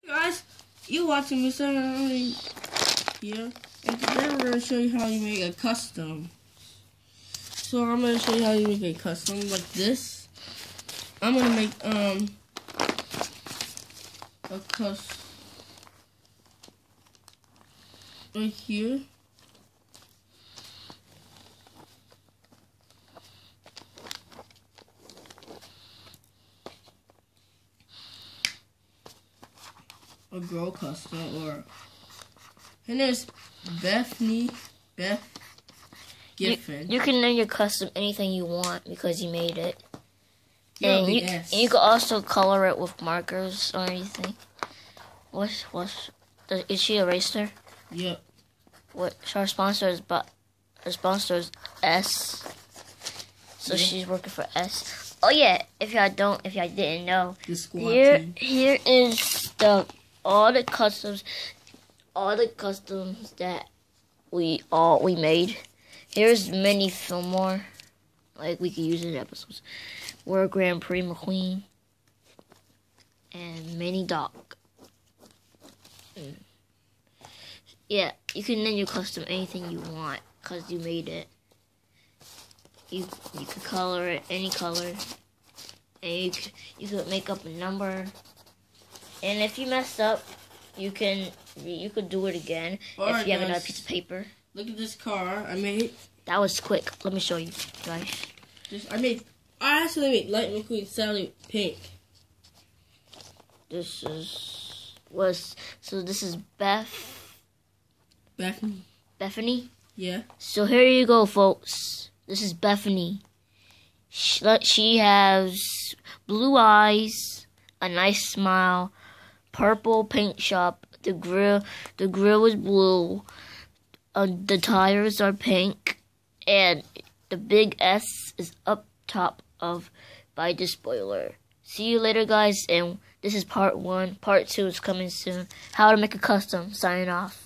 Guys, you watching Mr. Henry here, and today we're gonna show you how you make a custom. So I'm gonna show you how you make a custom like this. I'm gonna make a custom right here. A girl custom, or her name is Beth Giffen. You can name your custom anything you want because you made it. And you can also color it with markers or anything. Is she a racer? Yep. Our sponsor is S. So yeah. She's working for S. Oh yeah, if y'all didn't know, here is all the customs that we made. Here's Mini Fillmore, like we could use in episodes. World Grand Prix McQueen and Mini Doc. Yeah, you can name your custom anything you want because you made it. You could color it any color, and you could make up a number. And if you messed up, you could do it again if you have another piece of paper. Look at this car I made. That was quick. Let me show you guys. I actually made Lightning McQueen Sally pink. This is Bethany. Yeah. So here you go, folks. This is Bethany. She has blue eyes, a nice smile, purple paint shop. The grill is blue. The tires are pink, and the big S is up top by the spoiler. See you later, guys. And this is part 1. Part 2 is coming soon. How to make a custom. Signing off.